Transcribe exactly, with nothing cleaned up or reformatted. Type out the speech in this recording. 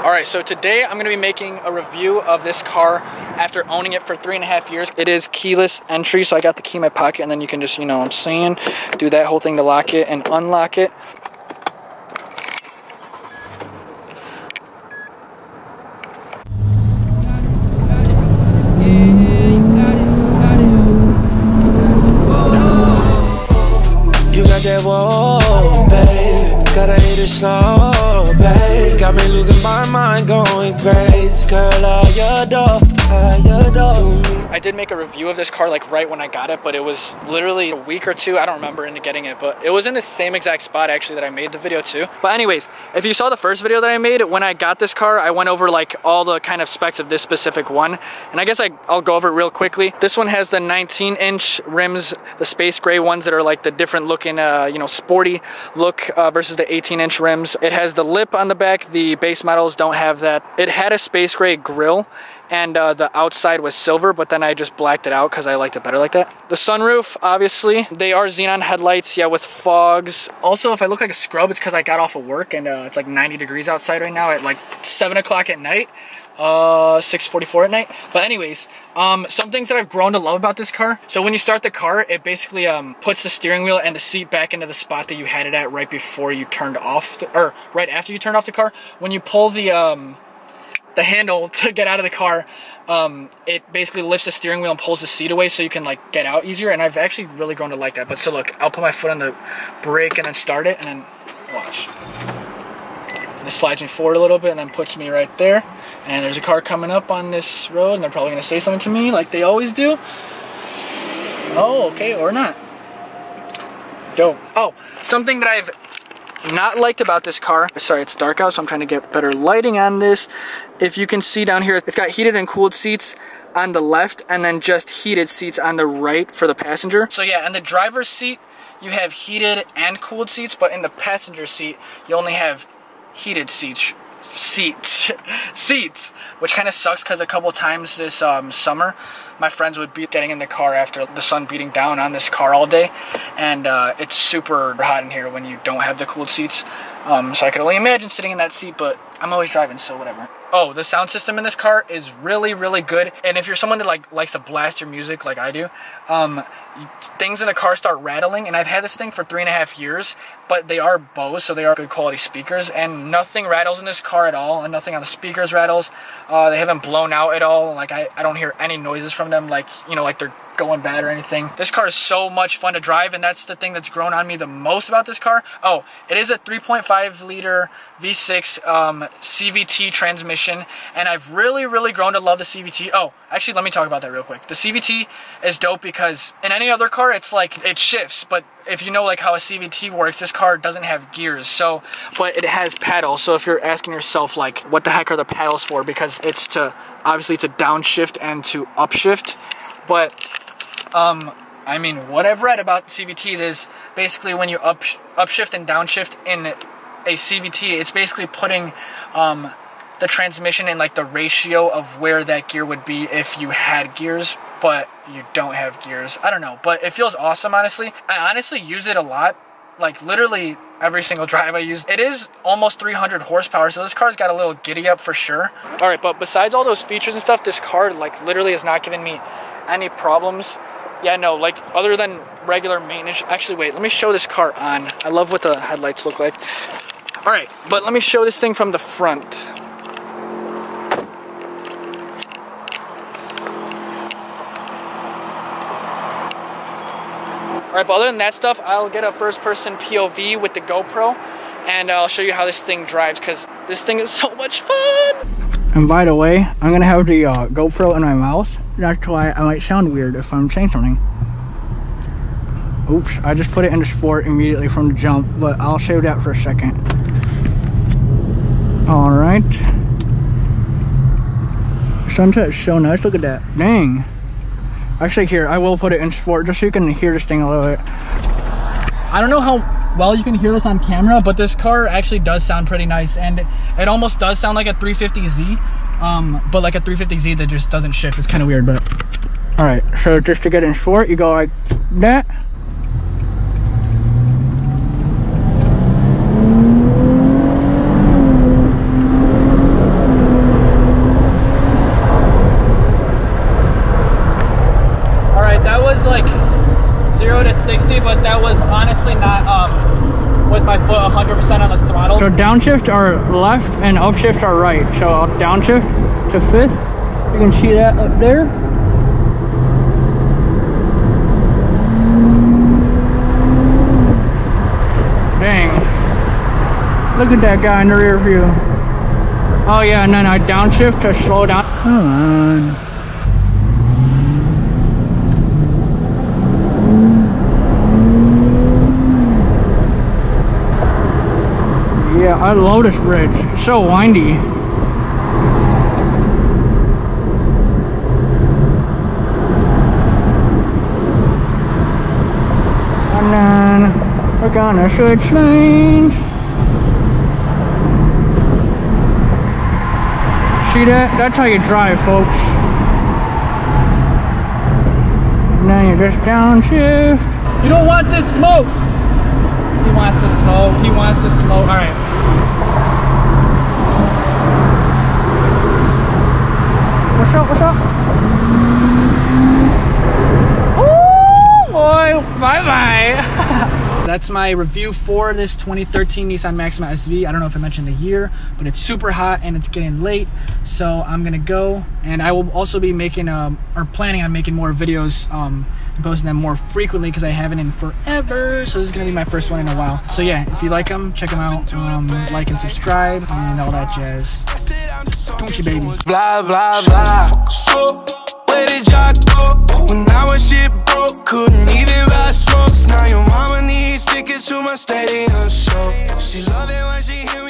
Alright, so today I'm going to be making a review of this car after owning it for three and a half years. It is keyless entry, so I got the key in my pocket, and then you can just, you know what I'm saying, do that whole thing to lock it and unlock it. You got that whoa, babe. Gotta hit it slow, babe. Got me losing my mind, going crazy. Girl, I adore, I adore me. I did make a review of this car like right when I got it, but it was literally a week or two, I don't remember, into getting it, but it was in the same exact spot actually that I made the video too. But anyways, if you saw the first video that I made, when I got this car, I went over like all the kind of specs of this specific one, and I guess I, I'll go over it real quickly. This one has the nineteen inch rims, the space gray ones that are like the different looking, uh, you know, sporty look uh, versus the eighteen inch rims. It has the lip on the back. The base models don't have that. It had a space gray grille, and uh, the outside was silver, but then I just blacked it out because I liked it better like that. The sunroof, obviously, they are xenon headlights, yeah, with fogs. Also, if I look like a scrub, it's because I got off of work, and uh, it's like ninety degrees outside right now at like seven o'clock at night, uh, six forty-four at night. But anyways, um, some things that I've grown to love about this car. So when you start the car, it basically um, puts the steering wheel and the seat back into the spot that you had it at right before you turned off, the, or right after you turned off the car. When you pull the... Um, the handle to get out of the car, um, it basically lifts the steering wheel and pulls the seat away so you can like get out easier, and I've actually really grown to like that. But so look, I'll put my foot on the brake and then start it, and then watch. And it slides me forward a little bit and then puts me right there. And there's a car coming up on this road, and they're probably going to say something to me like they always do. Oh, okay, or not. Dope. Oh, something that I've not liked about this car, sorry it's dark out so I'm trying to get better lighting on this. If you can see down here, it's got heated and cooled seats on the left and then just heated seats on the right for the passenger. So yeah, in the driver's seat you have heated and cooled seats, but in the passenger seat you only have heated seats. Seats, seats, which kind of sucks because a couple times this um, summer, my friends would be getting in the car after the sun beating down on this car all day, and uh, it's super hot in here when you don't have the cooled seats. Um, so I could only imagine sitting in that seat, but I'm always driving, so whatever. Oh, the sound system in this car is really, really good, and if you're someone that like likes to blast your music like I do, um, things in the car start rattling, and I've had this thing for three and a half years, but they are Bose, so they are good quality speakers, and nothing rattles in this car at all, and nothing on the speakers rattles. Uh, they haven't blown out at all. Like I, I don't hear any noises from them, like, you know, like they're going bad or anything. This car is so much fun to drive, and that's the thing that's grown on me the most about this car. Oh, it is a three point five liter V six um, C V T transmission, and I've really, really grown to love the C V T. Oh, actually, let me talk about that real quick. The C V T is dope because in any other car, it's like, it shifts, but if you know like how a C V T works, this car doesn't have gears, so, but it has paddles. So if you're asking yourself like, what the heck are the paddles for? Because it's to, obviously to downshift and to upshift, but um, I mean, what I've read about C V Ts is basically when you up, upshift and downshift in a C V T, it's basically putting um, the transmission in like the ratio of where that gear would be if you had gears, but you don't have gears. I don't know, but it feels awesome, honestly. I honestly use it a lot, like literally every single drive I use. It is almost three hundred horsepower, so this car's got a little giddy up for sure. All right, but besides all those features and stuff, this car like literally has not given me any problems. Yeah, no, like other than regular maintenance. Actually, wait, let me show this car on. I love what the headlights look like. All right, but let me show this thing from the front. All right, but other than that stuff, I'll get a first-person P O V with the GoPro, and I'll show you how this thing drives, because this thing is so much fun. And by the way, I'm gonna have the uh, GoPro in my mouth. That's why I might sound weird if I'm saying something. Oops, I just put it into sport immediately from the jump, but I'll save that for a second. All right. Sunset's so nice, look at that, dang. Actually here, I will put it in sport just so you can hear this thing a little bit. I don't know how well you can hear this on camera, but this car actually does sound pretty nice, and it almost does sound like a three fifty Z, um, but like a three fifty Z that just doesn't shift. It's kind of weird, but all right. So just to get in sport, you go like that. downshift are left and upshift are right. So I'll downshift to fifth. You can see that up there. Dang. Look at that guy in the rear view. Oh yeah, and then I downshift to slow down. Come on. Yeah, I love this bridge. It's so windy. And then we're gonna switch lanes. See that? That's how you drive, folks. And then you just downshift. You don't want this smoke. He wants to smoke. He wants to smoke. All right. What's up? What's up? Oh boy! Bye bye. That's my review for this twenty thirteen Nissan Maxima S V. I don't know if I mentioned the year, but it's super hot and it's getting late, so I'm gonna go. And I will also be making um or planning on making more videos um and posting them more frequently because I haven't in forever. So this is gonna be my first one in a while. So yeah, if you like them, check them out. Um, like and subscribe and all that jazz. Don't you, baby? Blah blah blah. So where did y'all go when I was shit broke? Couldn't even buy smokes. Now your mama needs tickets to my stadium show. She love it when she hear